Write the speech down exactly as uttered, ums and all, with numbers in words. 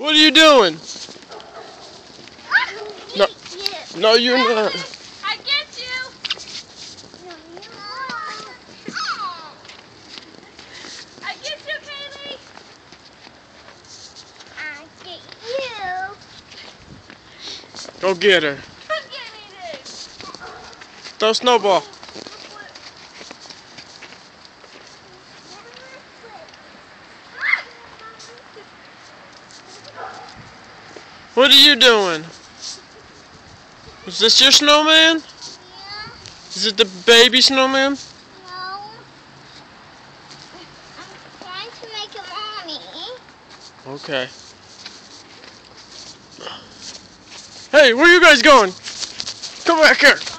What are you doing? No, you. no, you're not. I get you. No, you I get you, Kaylee. I get you. Go get her. Go get me this. Throw a snowball. What are you doing? Is this your snowman? Yeah. Is it the baby snowman? No. I'm trying to make a mommy. Okay. Hey, where you guys going? Come back here.